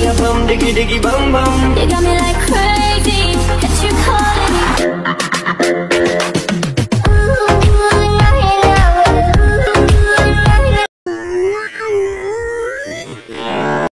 a bum, diggy diggy bum bum. You got me like crazy.